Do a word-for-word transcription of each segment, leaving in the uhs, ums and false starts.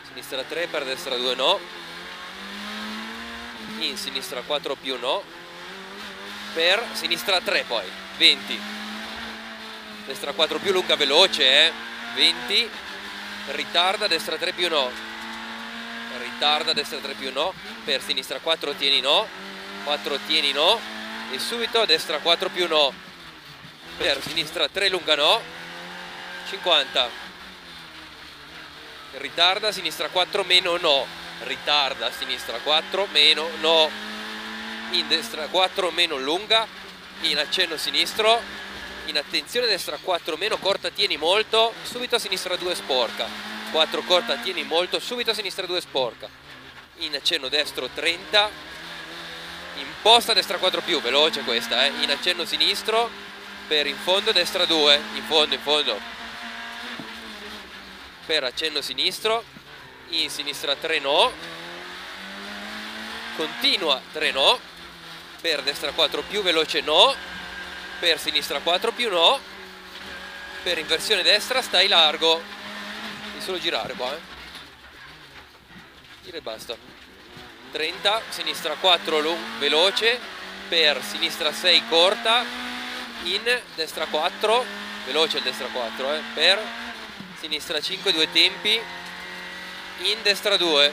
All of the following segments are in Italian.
sinistra tre, per destra due no, in sinistra quattro più no, per sinistra tre poi, venti, destra quattro più lunga veloce, eh? venti, ritarda, destra tre più no, ritarda, destra tre più no, per sinistra quattro tieni no, quattro tieni no, e subito destra quattro più no, per sinistra tre lunga no, cinquanta, ritarda, sinistra quattro meno no, ritarda, sinistra quattro meno no, in destra quattro meno lunga, in accenno sinistro, in attenzione destra quattro meno corta tieni molto, subito a sinistra due sporca, quattro corta tieni molto, subito a sinistra due sporca, in accenno destro trenta, imposta destra quattro più, veloce questa, eh? in accenno sinistro, per in fondo destra due, in fondo, in fondo, per accenno sinistro, in sinistra tre no, continua tre no, per destra quattro più, veloce no, per sinistra quattro più no, per inversione destra stai largo, devi solo girare qua, eh? gira e basta, trenta, sinistra quattro veloce, per sinistra sei corta, in destra quattro, veloce il destra quattro, eh? per sinistra cinque due tempi, in destra due,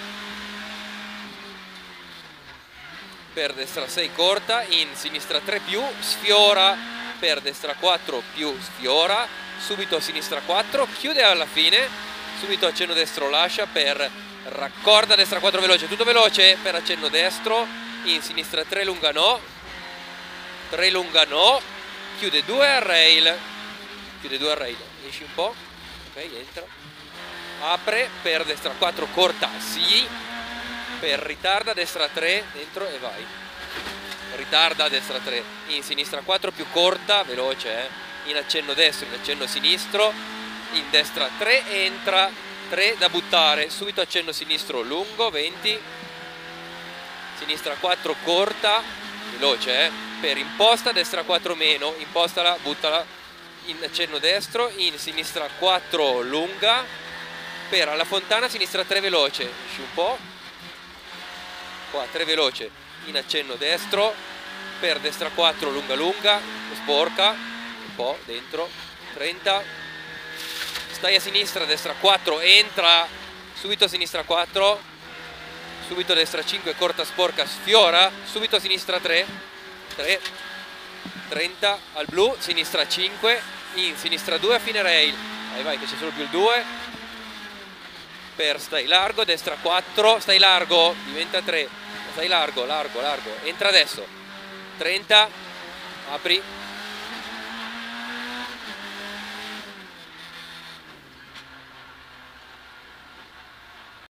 per destra sei corta, in sinistra tre più, sfiora, per destra quattro più, sfiora, subito a sinistra quattro, chiude alla fine, subito accenno destro lascia, per raccorda destra quattro veloce, tutto veloce, per accenno destro, in sinistra tre lunga no, tre lunga no, chiude due al rail, chiude due al rail, esci un po', ok, entra, apre, per destra quattro corta, sì, per ritarda destra tre, dentro e vai, ritarda destra tre, in sinistra quattro più corta, veloce, eh? in accenno destro, in accenno sinistro, in destra tre, entra, tre da buttare, subito accenno sinistro lungo, venti, sinistra quattro corta, veloce, eh? per imposta, destra quattro meno, impostala, buttala, in accenno destro, in sinistra quattro lunga, per alla fontana, sinistra tre veloce, esci un po', qua tre veloce, in accenno destro, per destra quattro lunga lunga, sporca, un po' dentro, trenta, stai a sinistra, destra quattro, entra, subito a sinistra quattro, subito a destra cinque, corta sporca, sfiora, subito a sinistra tre, tre, trenta, al blu, sinistra cinque, in sinistra due a fine rail, vai vai che c'è solo più il due, per stai largo, destra quattro, stai largo, diventa tre, stai largo, largo, largo, entra adesso, trenta, apri,